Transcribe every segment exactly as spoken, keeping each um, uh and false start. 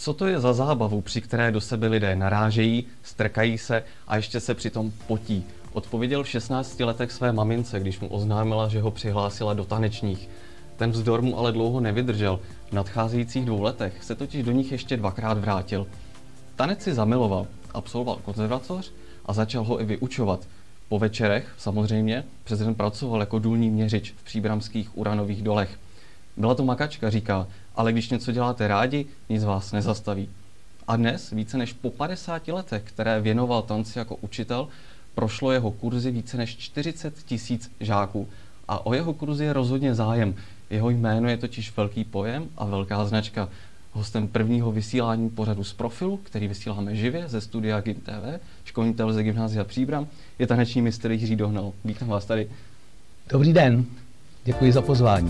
Co to je za zábavu, při které do sebe lidé narážejí, strkají se a ještě se přitom potí? Odpověděl v šestnácti letech své mamince, když mu oznámila, že ho přihlásila do tanečních. Ten vzdor mu ale dlouho nevydržel. V nadcházejících dvou letech se totiž do nich ještě dvakrát vrátil. Tanec si zamiloval, absolvoval konzervatoř a začal ho i vyučovat. Po večerech, samozřejmě, přes den pracoval jako důlní měřič v příbramských uranových dolech. Byla to makačka, říká, ale když něco děláte rádi, nic vás nezastaví. A dnes, více než po padesáti letech, které věnoval tanci jako učitel, prošlo jeho kurzy více než čtyřicet tisíc žáků. A o jeho kurzy je rozhodně zájem. Jeho jméno je totiž velký pojem a velká značka. Hostem prvního vysílání pořadu Z profilu, který vysíláme živě ze studia Gym T V, školní televize Gymnázia Příbram, je taneční mistr Jiří Dohnal. Vítám vás tady. Dobrý den, děkuji za pozvání.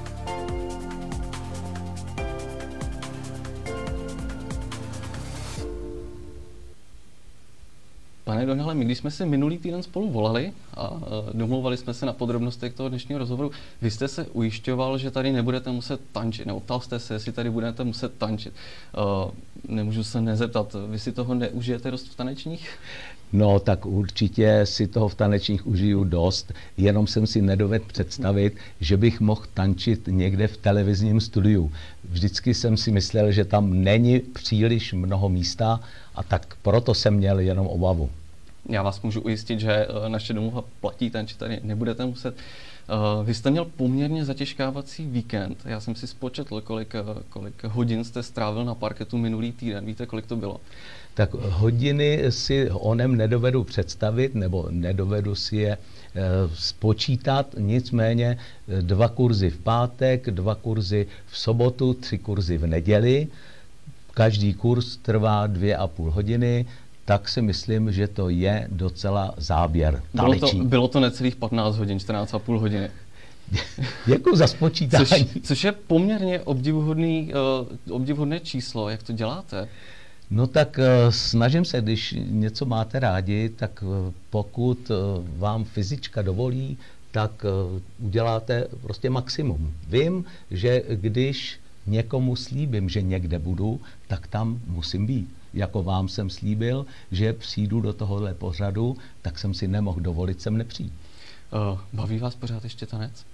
Pane Dohnale, my když jsme se minulý týden spolu volali a domluvali jsme se na podrobnostech toho dnešního rozhovoru, vy jste se ujišťoval, že tady nebudete muset tančit, nebo ptal jste se, jestli tady budete muset tančit. Uh, nemůžu se nezeptat, vy si toho neužijete dost v tanečních? No, tak určitě si toho v tanečních užiju dost, jenom jsem si nedovedl představit, že bych mohl tančit někde v televizním studiu. Vždycky jsem si myslel, že tam není příliš mnoho místa a tak proto jsem měl jenom obavu. Já vás můžu ujistit, že naše domluva platí, tančit tady nebudete muset. Vy jste měl poměrně zatěžkávací víkend. Já jsem si spočetl, kolik, kolik hodin jste strávil na parketu minulý týden. Víte, kolik to bylo? Tak hodiny si onem nedovedu představit, nebo nedovedu si je e, spočítat, nicméně dva kurzy v pátek, dva kurzy v sobotu, tři kurzy v neděli. Každý kurz trvá dvě a půl hodiny, tak si myslím, že to je docela záběr. Bylo to, bylo to necelých patnáct hodin, čtrnáct a půl hodiny. Děkuji za spočítání. Což, což je poměrně obdivuhodný, uh, obdivuhodné číslo, jak to děláte? No tak uh, snažím se, když něco máte rádi, tak uh, pokud uh, vám fyzička dovolí, tak uh, uděláte prostě maximum. Vím, že když někomu slíbím, že někde budu, tak tam musím být. Jako vám jsem slíbil, že přijdu do tohohle pořadu, tak jsem si nemohl dovolit sem nepřijít. Uh, baví vás pořád ještě tanec?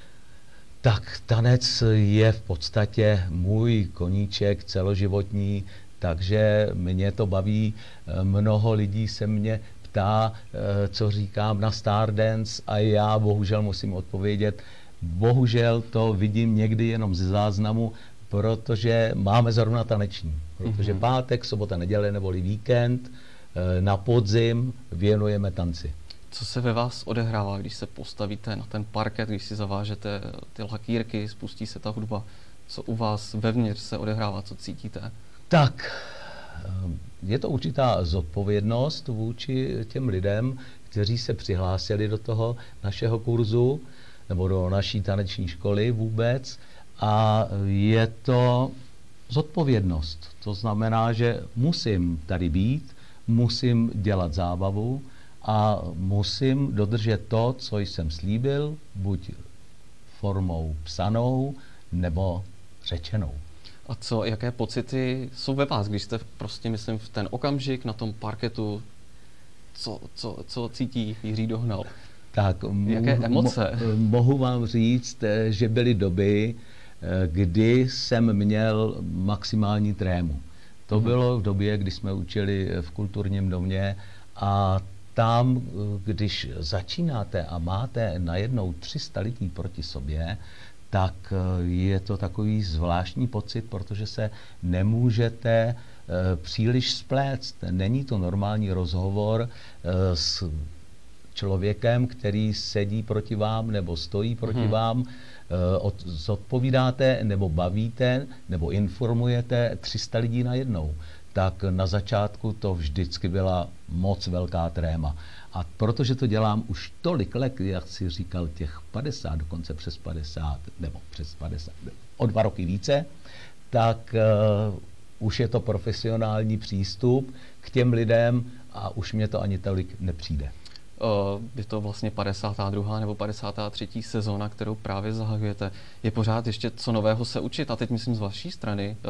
Tak tanec je v podstatě můj koníček celoživotní, takže mě to baví. Mnoho lidí se mě ptá, co říkám na Stardance a já bohužel musím odpovědět, bohužel to vidím někdy jenom ze záznamu, protože máme zrovna taneční. Protože mm-hmm. pátek, sobota, neděle neboli víkend, na podzim věnujeme tanci. Co se ve vás odehrává, když se postavíte na ten parket, když si zavážete ty lakýrky, spustí se ta hudba? Co u vás vevnitř se odehrává, co cítíte? Tak, je to určitá zodpovědnost vůči těm lidem, kteří se přihlásili do toho našeho kurzu, nebo do naší taneční školy vůbec. A je to zodpovědnost. To znamená, že musím tady být, musím dělat zábavu a musím dodržet to, co jsem slíbil, buď formou psanou nebo řečenou. A co, jaké pocity jsou ve vás, když jste prostě, myslím, v ten okamžik na tom parketu, co, co, co cítí Jiří Dohnal? Tak, jaké emoce? Mo- mohu vám říct, že byly doby, kdy jsem měl maximální trému. To bylo v době, kdy jsme učili v kulturním domě a tam, když začínáte a máte najednou tři sta lidí proti sobě, tak je to takový zvláštní pocit, protože se nemůžete příliš spléct. Není to normální rozhovor s člověkem, který sedí proti vám nebo stojí proti hmm. vám, zodpovídáte nebo bavíte nebo informujete tři sta lidí najednou. Tak na začátku to vždycky byla moc velká tréma. A protože to dělám už tolik let, jak si říkal, těch padesát, dokonce přes padesát, nebo přes padesát, o dva roky více, tak uh, už je to profesionální přístup k těm lidem a už mě to ani tolik nepřijde. Uh, je to vlastně padesátá druhá nebo padesátá třetí sezóna, kterou právě zahajujete. Je pořád ještě co nového se učit? A teď myslím z vaší strany. Uh,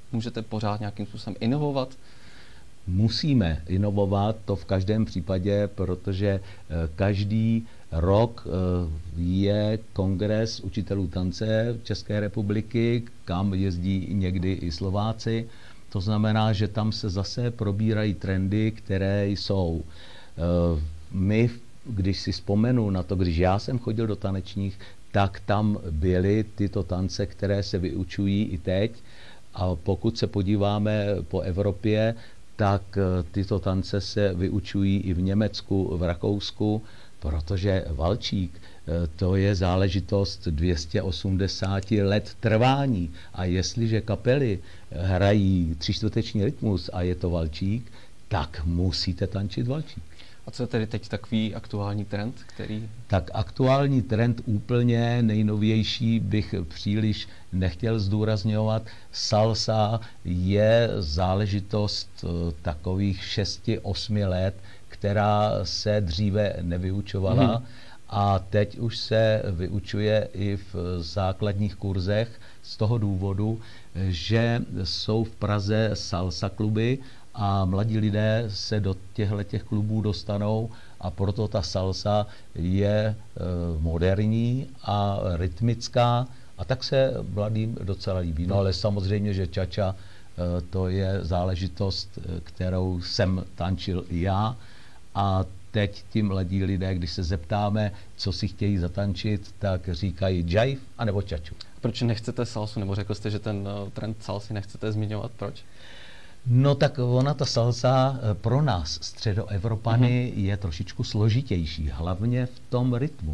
můžete pořád nějakým způsobem inovovat? Musíme inovovat, to v každém případě, protože každý rok je kongres učitelů tance České republiky, kam jezdí někdy i Slováci. To znamená, že tam se zase probírají trendy, které jsou. My, když si vzpomenu na to, když já jsem chodil do tanečních, tak tam byly tyto tance, které se vyučují i teď. A pokud se podíváme po Evropě, tak tyto tance se vyučují i v Německu, v Rakousku, protože valčík to je záležitost dvě stě osmdesát let trvání. A jestliže kapely hrají třičtvrteční rytmus a je to valčík, tak musíte tančit valčík. A co je tedy teď takový aktuální trend, který... Tak aktuální trend úplně nejnovější bych příliš nechtěl zdůrazňovat. Salsa je záležitost takových šesti osmi let, která se dříve nevyučovala hmm. a teď už se vyučuje i v základních kurzech z toho důvodu, že jsou v Praze salsa kluby a mladí lidé se do těchto klubů dostanou a proto ta salsa je e, moderní a rytmická a tak se mladým docela líbí. No ale samozřejmě, že čača e, to je záležitost, kterou jsem tančil i já a teď ti mladí lidé, když se zeptáme, co si chtějí zatančit, tak říkají jive anebo čaču. Proč nechcete salsu, nebo řekl jste, že ten trend salsy nechcete zmiňovat, proč? No tak ona, ta salsa pro nás, středoevropany, mm-hmm. je trošičku složitější, hlavně v tom rytmu.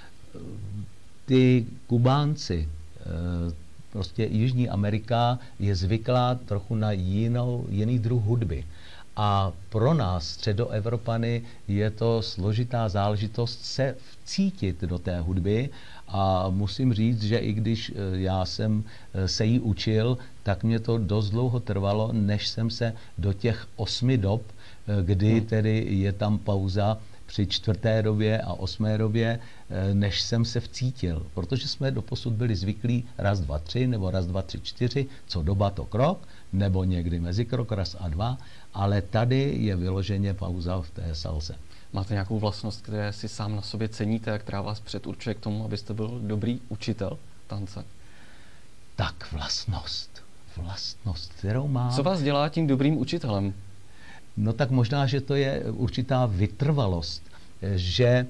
Ty Kubánci, prostě Jižní Amerika je zvyklá trochu na jinou, jiný druh hudby. A pro nás, středoevropany, je to složitá záležitost se vcítit do té hudby a musím říct, že i když já jsem se jí učil, tak mě to dost dlouho trvalo, než jsem se do těch osmi dob, kdy tedy je tam pauza při čtvrté době a osmé době, než jsem se vcítil. Protože jsme doposud byli zvyklí raz, dva, tři, nebo raz, dva, tři, čtyři, co doba to krok, nebo někdy mezikrok, raz a dva, ale tady je vyloženě pauza v té salse. Máte nějakou vlastnost, které si sám na sobě ceníte a která vás předurčuje k tomu, abyste byl dobrý učitel tance? Tak vlastnost. Vlastnost, kterou mám. Co vás dělá tím dobrým učitelem? No tak možná, že to je určitá vytrvalost, že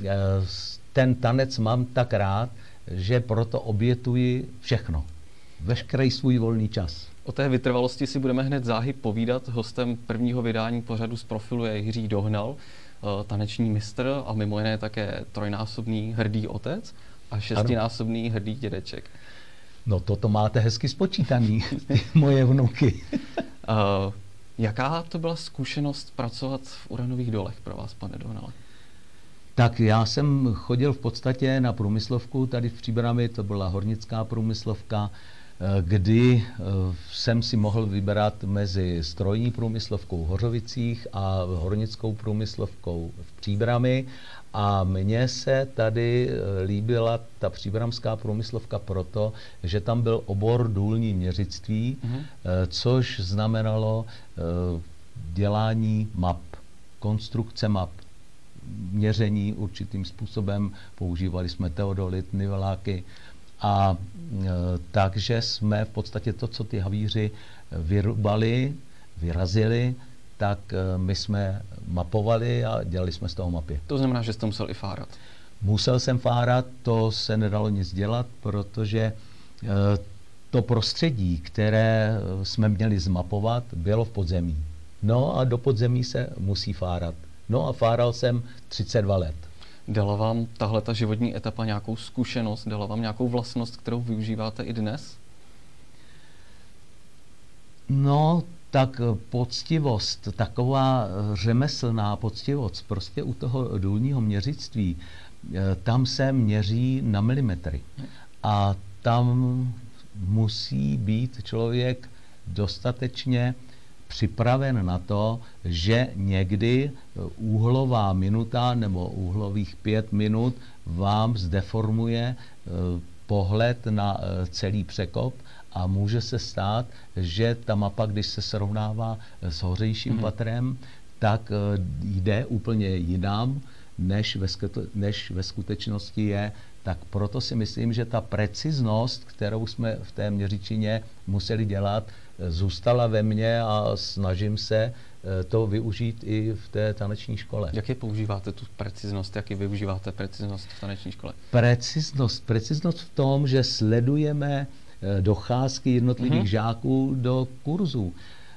ten tanec mám tak rád, že proto obětuji všechno. Veškerý svůj volný čas. O té vytrvalosti si budeme hned záhy povídat. Hostem prvního vydání pořadu Z profilu je Jiří Dohnal, taneční mistr a mimo jiné také trojnásobný hrdý otec a šestinásobný hrdý dědeček. No toto máte hezky spočítaný, ty moje vnuky. uh, jaká to byla zkušenost pracovat v Uranových dolech pro vás, pane Dohnale? Tak já jsem chodil v podstatě na průmyslovku tady v Příbrami, to byla hornická průmyslovka, kdy jsem si mohl vybrat mezi strojní průmyslovkou v Hořovicích a hornickou průmyslovkou v Příbrami. A mně se tady líbila ta příbramská průmyslovka proto, že tam byl obor důlní měřictví, mm-hmm. což znamenalo dělání map, konstrukce map, měření určitým způsobem, používali jsme teodolit, niveláky a e, takže jsme v podstatě to, co ty havíři vyrubali, vyrazili, tak e, my jsme mapovali a dělali jsme z toho mapy. To znamená, že jste musel i fárat? Musel jsem fárat, to se nedalo nic dělat, protože e, to prostředí, které jsme měli zmapovat, bylo v podzemí. No a do podzemí se musí fárat. No a fáral jsem třicet dva let. Dala vám tahle ta životní etapa nějakou zkušenost, dala vám nějakou vlastnost, kterou využíváte i dnes? No, tak poctivost, taková řemeslná poctivost, prostě u toho důlního měřictví, tam se měří na milimetry. A tam musí být člověk dostatečně připraven na to, že někdy úhlová minuta nebo úhlových pět minut vám zdeformuje pohled na celý Překop a může se stát, že ta mapa, když se srovnává s hořejším mm-hmm. patrem, tak jde úplně jinam, než ve, než ve skutečnosti je. Tak proto si myslím, že ta preciznost, kterou jsme v té měřičině museli dělat, zůstala ve mně a snažím se to využít i v té taneční škole. Jak je používáte tu preciznost? Jak ji využíváte preciznost v taneční škole? Preciznost. Preciznost v tom, že sledujeme docházky jednotlivých mm-hmm. žáků do kurzů.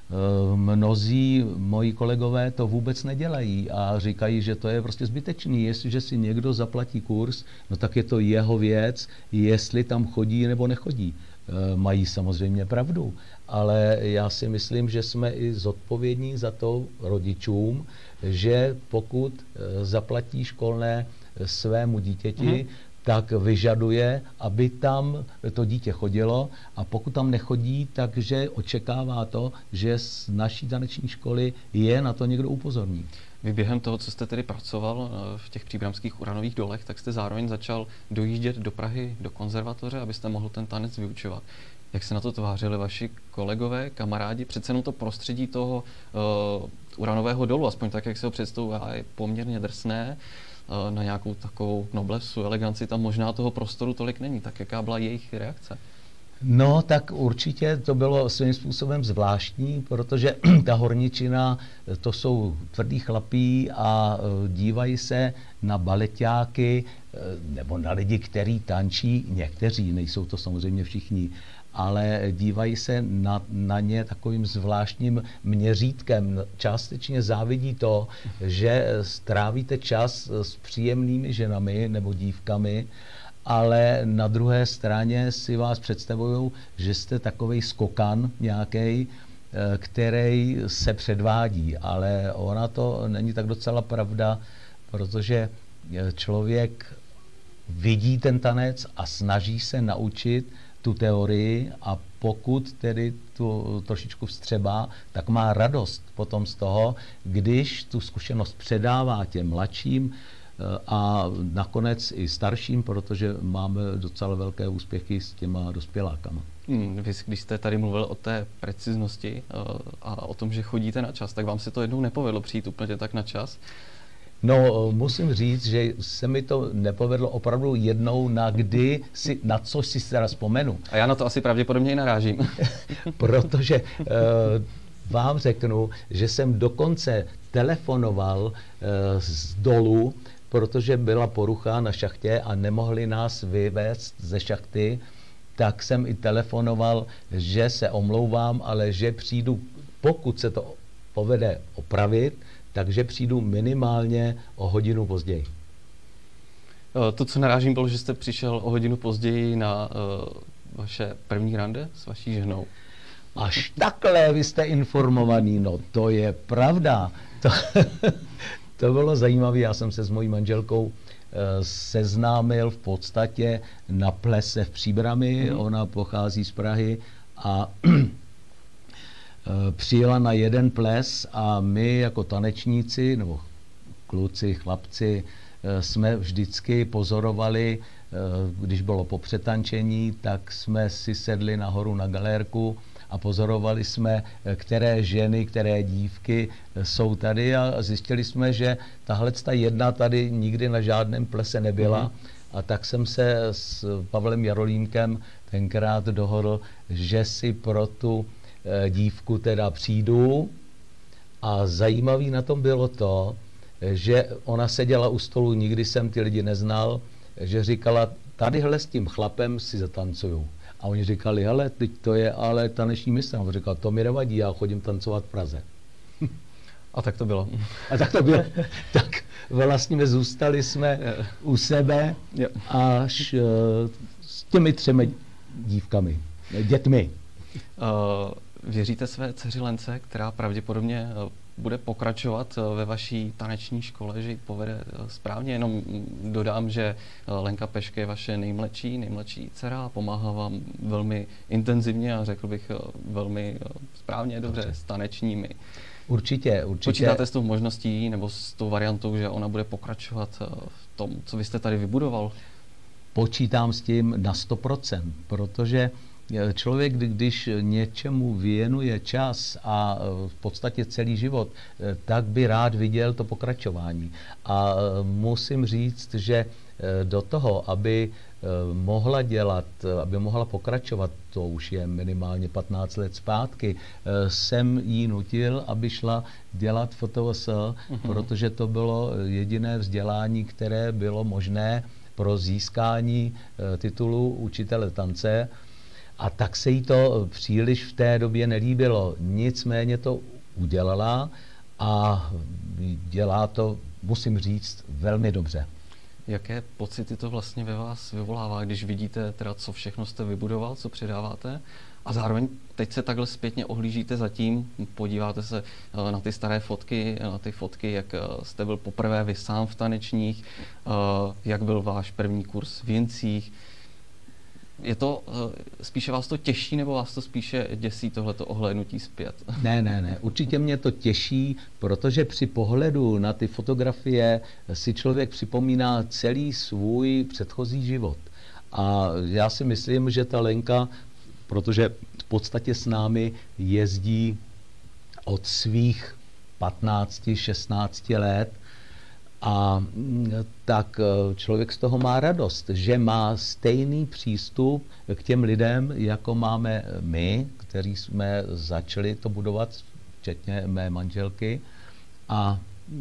Mnozí moji kolegové to vůbec nedělají a říkají, že to je prostě zbytečný. Jestliže si někdo zaplatí kurz, no tak je to jeho věc, jestli tam chodí nebo nechodí. Mají samozřejmě pravdu, ale já si myslím, že jsme i zodpovědní za to rodičům, že pokud zaplatí školné svému dítěti, mm. tak vyžaduje, aby tam to dítě chodilo, a pokud tam nechodí, takže očekává to, že z naší taneční školy je na to někdo upozorní. Vy během toho, co jste tedy pracoval v těch příbramských uranových dolech, tak jste zároveň začal dojíždět do Prahy do konzervatoře, abyste mohl ten tanec vyučovat. Jak se na to tvářili vaši kolegové, kamarádi? Přece jenom to prostředí toho uh, uranového dolu, aspoň tak, jak se ho představuje, je poměrně drsné. Uh, na nějakou takovou noblesu, eleganci tam možná toho prostoru tolik není. Tak jaká byla jejich reakce? No, tak určitě to bylo svým způsobem zvláštní, protože ta horničina, to jsou tvrdý chlapí a dívají se na baleťáky nebo na lidi, kteří tančí, někteří, nejsou to samozřejmě všichni, ale dívají se na, na ně takovým zvláštním měřítkem. Částečně závidí to, že strávíte čas s příjemnými ženami nebo dívkami, ale na druhé straně si vás představují, že jste takovej skokan nějaký, který se předvádí, ale ona to není tak docela pravda, protože člověk vidí ten tanec a snaží se naučit tu teorii, a pokud tedy tu trošičku vstřebá, tak má radost potom z toho, když tu zkušenost předává těm mladším a nakonec i starším, protože máme docela velké úspěchy s těma dospělákama. Hmm, vy, když jste tady mluvil o té preciznosti a o tom, že chodíte na čas, tak vám se to jednou nepovedlo přijít úplně tak na čas? No, musím říct, že se mi to nepovedlo opravdu jednou, na kdy si, na co si teda vzpomenu. A já na to asi pravděpodobně i narážím. Protože uh, vám řeknu, že jsem dokonce telefonoval uh, z dolu, protože byla porucha na šachtě a nemohli nás vyvést ze šachty, tak jsem i telefonoval, že se omlouvám, ale že přijdu, pokud se to povede opravit, takže přijdu minimálně o hodinu později. To, co narážím, bylo, že jste přišel o hodinu později na uh, vaše první rande s vaší ženou. Až takhle vy jste informovaný, no to je pravda. To, to bylo zajímavé, já jsem se s mojí manželkou uh, seznámil v podstatě na plese v Příbrami, mm. ona pochází z Prahy a přijela na jeden ples a my jako tanečníci, nebo kluci, chlapci, jsme vždycky pozorovali, když bylo po přetančení, tak jsme si sedli nahoru na galérku a pozorovali jsme, které ženy, které dívky jsou tady, a zjistili jsme, že tahle jedna tady nikdy na žádném plese nebyla. Mm. A tak jsem se s Pavlem Jarolínkem tenkrát dohodl, že si pro tu dívku teda přijdu, a zajímavý na tom bylo to, že ona seděla u stolu, nikdy jsem ty lidi neznal, že říkala, tadyhle s tím chlapem si zatancuju. A oni říkali, hele, teď to je ale taneční mistr. A on říkal, to mi nevadí, já chodím tancovat v Praze. A tak to bylo. A tak to bylo. Tak vlastně zůstali jsme u sebe až uh, s těmi třemi dívkami, dětmi. Uh, věříte své dceři Lence, která pravděpodobně uh, bude pokračovat uh, ve vaší taneční škole, že ji povede uh, správně? Jenom dodám, že uh, Lenka Peške je vaše nejmladší, nejmladší dcera a pomáhá vám velmi intenzivně a řekl bych uh, velmi uh, správně, dobře, dobře, s tanečními. Určitě, určitě. Počítáte s tou možností nebo s tou variantou, že ona bude pokračovat uh, v tom, co vy jste tady vybudoval? počítám s tím na sto procent, protože člověk, když něčemu věnuje čas a v podstatě celý život, tak by rád viděl to pokračování. A musím říct, že do toho, aby mohla dělat, aby mohla pokračovat, to už je minimálně patnáct let zpátky, jsem jí nutil, aby šla dělat F T V S, uh-huh. protože to bylo jediné vzdělání, které bylo možné pro získání titulu učitele tance. A tak se jí to příliš v té době nelíbilo. Nicméně to udělala a dělá to, musím říct, velmi dobře. Jaké pocity to vlastně ve vás vyvolává, když vidíte, teda, co všechno jste vybudoval, co předáváte, a zároveň teď se takhle zpětně ohlížíte za tím, podíváte se na ty staré fotky, na ty fotky, jak jste byl poprvé vy sám v tanečních, jak byl váš první kurz v Jincích. Je to, spíše vás to těší, nebo vás to spíše děsí, tohleto ohlédnutí zpět? Ne, ne, ne. Určitě mě to těší, protože při pohledu na ty fotografie si člověk připomíná celý svůj předchozí život. A já si myslím, že ta Lenka, protože v podstatě s námi jezdí od svých patnácti, šestnácti let, a tak člověk z toho má radost, že má stejný přístup k těm lidem, jako máme my, kteří jsme začali to budovat, včetně mé manželky. A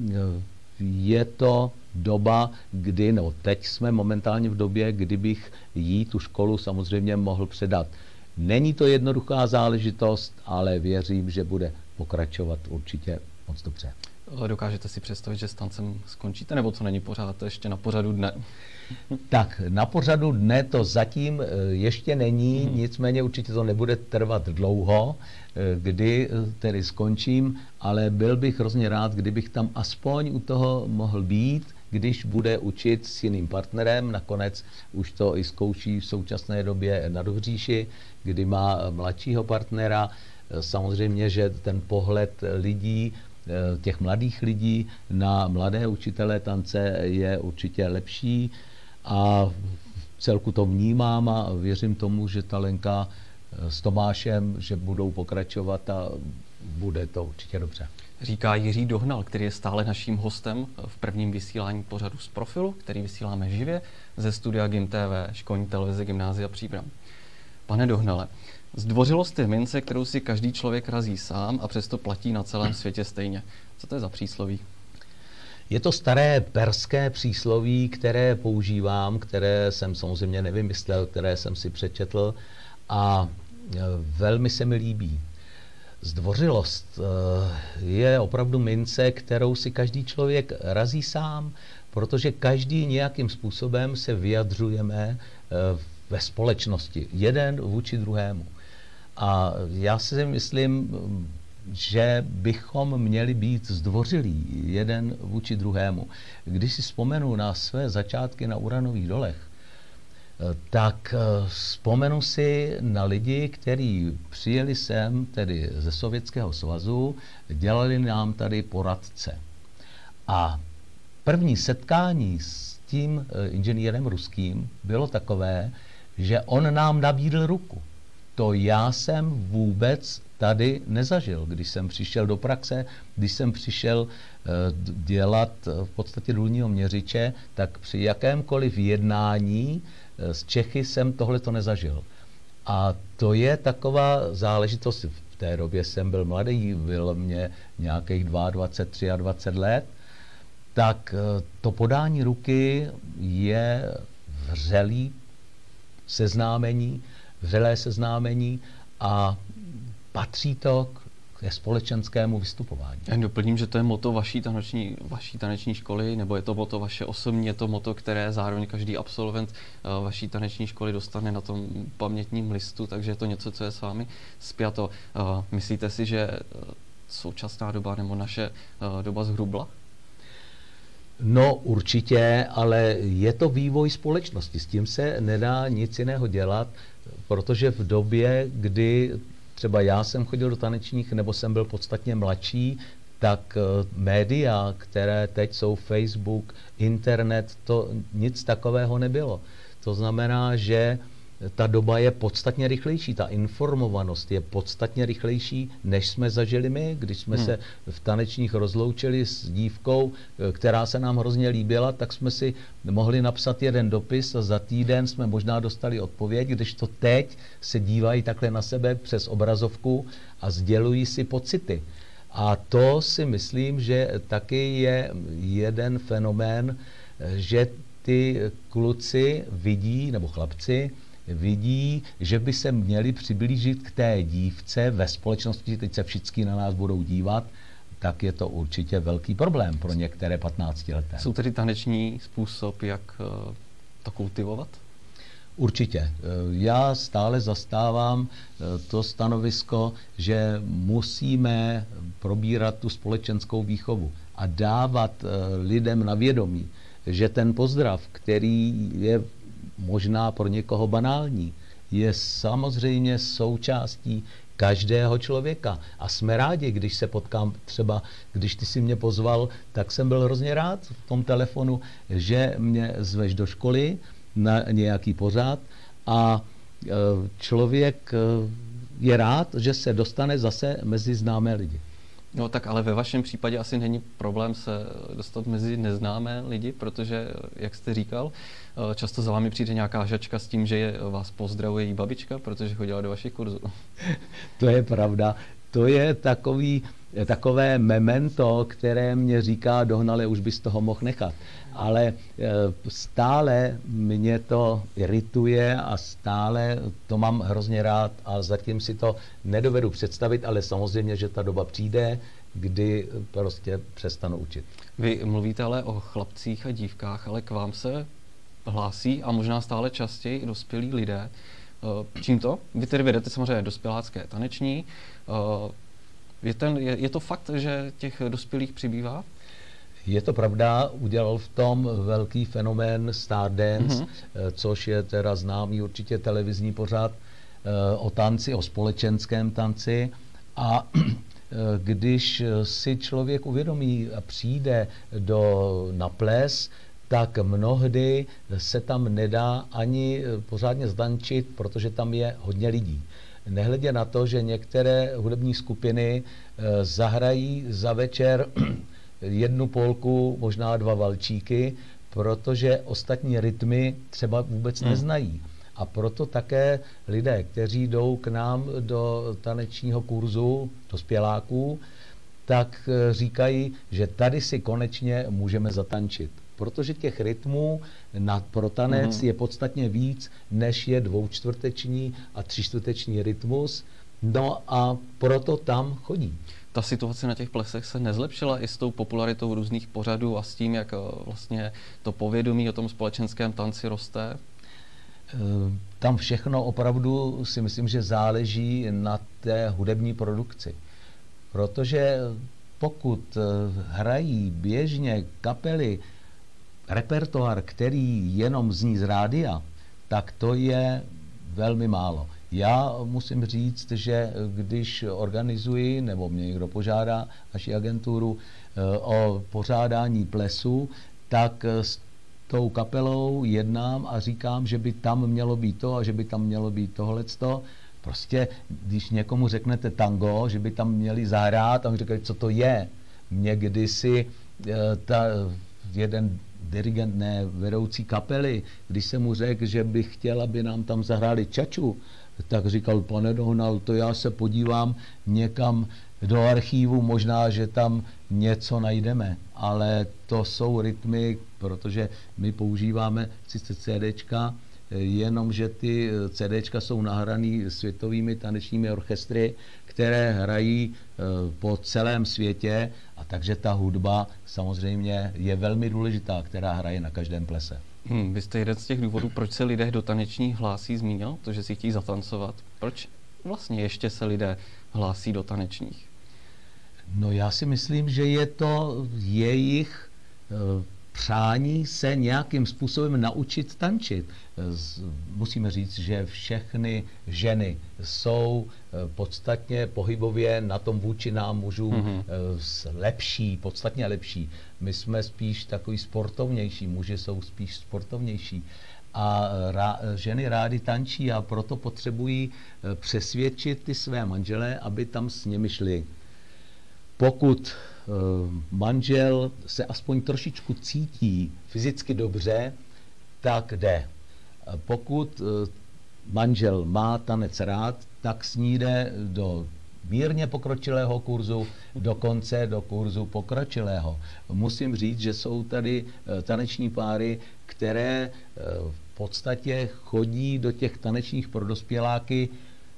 je to doba, kdy, no teď jsme momentálně v době, kdybych jí tu školu samozřejmě mohl předat. Není to jednoduchá záležitost, ale věřím, že bude pokračovat určitě moc dobře. Dokážete si představit, že s tancem skončíte, nebo to není pořád ještě na pořadu dne? Tak, na pořadu dne to zatím ještě není, hmm. nicméně určitě to nebude trvat dlouho, kdy tedy skončím, ale byl bych hrozně rád, kdybych tam aspoň u toho mohl být, když bude učit s jiným partnerem. Nakonec už to i zkouší v současné době na Dohříši, kdy má mladšího partnera. Samozřejmě, že ten pohled lidí, těch mladých lidí na mladé učitele tance je určitě lepší a celku to vnímám a věřím tomu, že ta Lenka s Tomášem, že budou pokračovat a bude to určitě dobře. Říká Jiří Dohnal, který je stále naším hostem v prvním vysílání pořadu Z profilu, který vysíláme živě ze studia Gym T V, školní televize Gymnázia Příbram. Pane Dohnale, zdvořilost je mince, kterou si každý člověk razí sám a přesto platí na celém světě stejně. Co to je za přísloví? Je to staré perské přísloví, které používám, které jsem samozřejmě nevymyslel, které jsem si přečetl a velmi se mi líbí. Zdvořilost je opravdu mince, kterou si každý člověk razí sám, protože každý nějakým způsobem se vyjadřujeme ve společnosti, jeden vůči druhému. A já si myslím, že bychom měli být zdvořilí jeden vůči druhému. Když si vzpomenu na své začátky na uranových dolech, tak vzpomenu si na lidi, kteří přijeli sem, tedy ze Sovětského svazu, dělali nám tady poradce. A první setkání s tím inženýrem ruským bylo takové, že on nám nabídl ruku. To já jsem vůbec tady nezažil. Když jsem přišel do praxe, když jsem přišel dělat v podstatě důlního měřiče, tak při jakémkoliv jednání s Čechy jsem tohleto nezažil. A to je taková záležitost. V té době jsem byl mladý, byl mě nějakých dvacet dva, dvacet tři let, tak to podání ruky je vřelý seznámení, vřelé seznámení a patří to ke společenskému vystupování. Já doplním, že to je motto vaší taneční, vaší taneční školy, nebo je to motto vaše osobní, je to motto, které zároveň každý absolvent vaší taneční školy dostane na tom pamětním listu, takže je to něco, co je s vámi spjato. Myslíte si, že současná doba nebo naše doba zhrubla? No určitě, ale je to vývoj společnosti, s tím se nedá nic jiného dělat, protože v době, kdy třeba já jsem chodil do tanečních, nebo jsem byl podstatně mladší, tak média, které teď jsou Facebook, internet, to nic takového nebylo. To znamená, že ta doba je podstatně rychlejší, ta informovanost je podstatně rychlejší, než jsme zažili my, když jsme hmm. se v tanečních rozloučili s dívkou, která se nám hrozně líbila, tak jsme si mohli napsat jeden dopis a za týden jsme možná dostali odpověď, když to teď se dívají takhle na sebe přes obrazovku a sdělují si pocity. A to si myslím, že taky je jeden fenomén, že ty kluci vidí, nebo chlapci, vidí, že by se měli přiblížit k té dívce ve společnosti, teď se všichni na nás budou dívat, tak je to určitě velký problém pro některé patnáctileté. Jsou tedy taneční způsob, jak to kultivovat? Určitě. Já stále zastávám to stanovisko, že musíme probírat tu společenskou výchovu a dávat lidem na vědomí, že ten pozdrav, který je možná pro někoho banální, je samozřejmě součástí každého člověka. A jsme rádi, když se potkám, třeba když ty si mě pozval, tak jsem byl hrozně rád v tom telefonu, že mě zveš do školy na nějaký pořad a člověk je rád, že se dostane zase mezi známé lidi. No tak ale ve vašem případě asi není problém se dostat mezi neznámé lidi, protože, jak jste říkal, často za vámi přijde nějaká žačka s tím, že je, vás pozdravuje jí babička, protože chodila do vašich kurzů. To je pravda. To je takový, takové memento, které mě říká, dohnale, už bys toho mohl nechat. Ale stále mě to irituje a stále to mám hrozně rád a zatím si to nedovedu představit, ale samozřejmě, že ta doba přijde, kdy prostě přestanu učit. Vy mluvíte ale o chlapcích a dívkách, ale k vám se hlásí a možná stále častěji i dospělí lidé. Čím to? Vy tedy vedete samozřejmě dospělácké taneční. Je, ten, je, je to fakt, že těch dospělých přibývá? Je to pravda, udělal v tom velký fenomén Stardance, mm-hmm. což je teda známý určitě televizní pořad o tanci, o společenském tanci. A když si člověk uvědomí a přijde do, na ples, tak mnohdy se tam nedá ani pořádně zdančit, protože tam je hodně lidí. Nehledě na to, že některé hudební skupiny zahrají za večer jednu polku, možná dva valčíky, protože ostatní rytmy třeba vůbec hmm. neznají. A proto také lidé, kteří jdou k nám do tanečního kurzu dospěláků, tak říkají, že tady si konečně můžeme zatančit. Protože těch rytmů na pro tanec mm. je podstatně víc, než je dvoučtvrteční a třičtvrteční rytmus. No a proto tam chodí. Ta situace na těch plesech se nezlepšila i s tou popularitou různých pořadů a s tím, jak vlastně to povědomí o tom společenském tanci roste? Tam všechno opravdu si myslím, že záleží na té hudební produkci. Protože pokud hrají běžně kapely repertoár, který jenom zní z rádia, tak to je velmi málo. Já musím říct, že když organizuji, nebo mě někdo požádá, naši agenturu, o pořádání plesu, tak s tou kapelou jednám a říkám, že by tam mělo být to a že by tam mělo být tohleto. Prostě, když někomu řeknete tango, že by tam měli zahrát, a mi říkají, co to je. Mě kdysi ta, jeden dirigent, ne, vedoucí kapely, když jsem mu řekl, že bych chtěl, aby nám tam zahráli čaču, tak říkal, pane Dohnal, to já se podívám někam do archívu, možná, že tam něco najdeme, ale to jsou rytmy, protože my používáme sice CDčka, jenomže ty CDčka jsou nahraný světovými tanečními orchestry, které hrají po celém světě, a takže ta hudba samozřejmě je velmi důležitá, která hraje na každém plese. Hmm, vy jste jeden z těch důvodů, proč se lidé do tanečních hlásí, zmínil, to, že si chtějí zatancovat. Proč vlastně ještě se lidé hlásí do tanečních? No já si myslím, že je to jejich přání se nějakým způsobem naučit tančit. Musíme říct, že všechny ženy jsou podstatně pohybově na tom vůči nám mužům mm-hmm. lepší, podstatně lepší. My jsme spíš takový sportovnější, muži jsou spíš sportovnější. a rá, ženy rády tančí a proto potřebují přesvědčit ty své manžele, aby tam s nimi šli. Pokud manžel se aspoň trošičku cítí fyzicky dobře, tak jde. Pokud manžel má tanec rád, tak s ní jde do mírně pokročilého kurzu, dokonce do kurzu pokročilého. Musím říct, že jsou tady taneční páry, které v podstatě chodí do těch tanečních pro dospěláky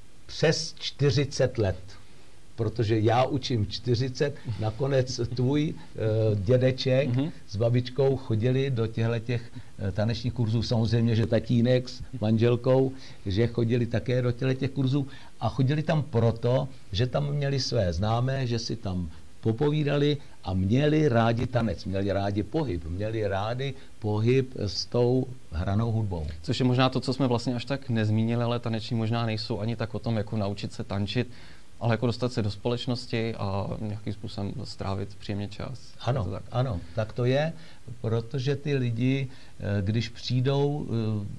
přes čtyřicet let. Protože já učím čtyřicet, nakonec tvůj uh, dědeček mm-hmm. s babičkou chodili do těchto tanečních kurzů. Samozřejmě, že tatínek s manželkou, že chodili také do těchto kurzů a chodili tam proto, že tam měli své známé, že si tam popovídali a měli rádi tanec, měli rádi pohyb, měli rádi pohyb s tou hranou hudbou. Což je možná to, co jsme vlastně až tak nezmínili, ale taneční možná nejsou ani tak o tom, jako naučit se tančit, ale jako dostat se do společnosti a nějakým způsobem strávit příjemně čas. Ano, tak. ano, tak to je, protože ty lidi, když přijdou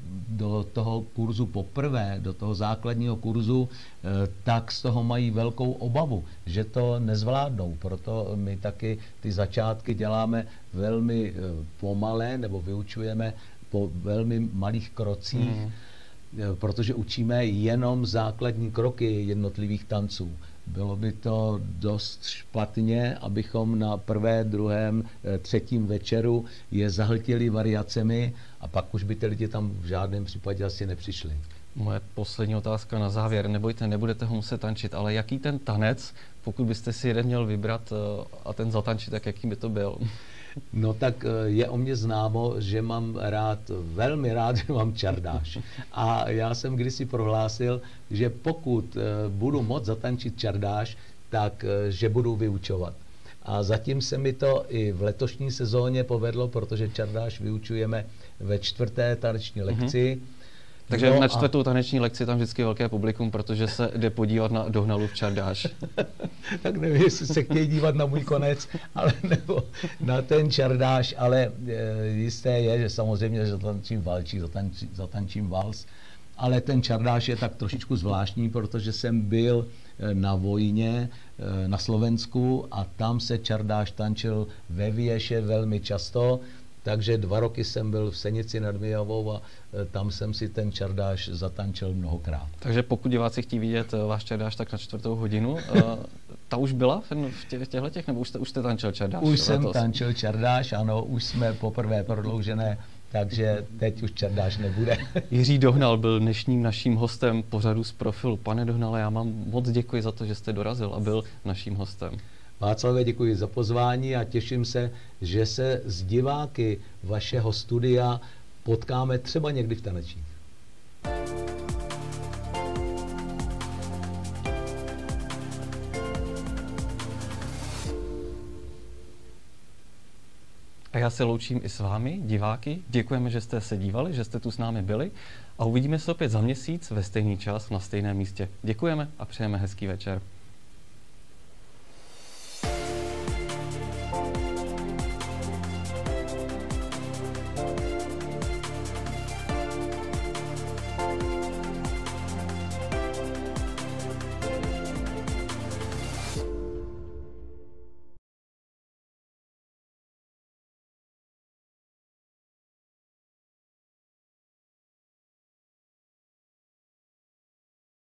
do toho kurzu poprvé, do toho základního kurzu, tak z toho mají velkou obavu, že to nezvládnou. Proto my taky ty začátky děláme velmi pomalé, nebo vyučujeme po velmi malých krocích, mm. protože učíme jenom základní kroky jednotlivých tanců. Bylo by to dost špatně, abychom na prvé, druhém, třetím večeru je zahltili variacemi a pak už by ty lidi tam v žádném případě asi nepřišli. Moje poslední otázka na závěr. Nebojte, nebudete ho muset tančit, ale jaký ten tanec, pokud byste si jeden měl vybrat a ten zatančit, tak jaký by to byl? No tak je o mě známo, že mám rád, velmi rád, že mám čardáš. A já jsem kdysi prohlásil, že pokud budu moct zatančit čardáš, tak že budu vyučovat. A zatím se mi to i v letošní sezóně povedlo, protože čardáš vyučujeme ve čtvrté taneční lekci. Mm-hmm. Takže no na čtvrtou taneční lekci tam vždycky velké publikum, protože se jde podívat na Dohnalův čardáš. Tak nevím, jestli se chtějí dívat na můj konec, ale nebo na ten čardáš, ale e, jisté je, že samozřejmě, že zatančím valčí, zatančím, zatančím vals, ale ten čardáš je tak trošičku zvláštní, protože jsem byl na vojně e, na Slovensku a tam se čardáš tančil ve Věše velmi často. Takže dva roky jsem byl v Senici nad Myjavou a tam jsem si ten čardáš zatančil mnohokrát. Takže pokud diváci chtějí vidět váš čardáš, tak na čtvrtou hodinu. Ta už byla v těchto těch, nebo už jste, už jste tančil čardáš? Už jsem letos? tančil čardáš, ano, už jsme poprvé prodloužené, takže teď už čardáš nebude. Jiří Dohnal byl dnešním naším hostem pořadu Z profilu. Pane Dohnale, já vám moc děkuji za to, že jste dorazil a byl naším hostem. Václave, děkuji za pozvání a těším se, že se s diváky vašeho studia potkáme třeba někdy v tanečních. A já se loučím i s vámi, diváky. Děkujeme, že jste se dívali, že jste tu s námi byli a uvidíme se opět za měsíc ve stejný čas na stejném místě. Děkujeme a přejeme hezký večer.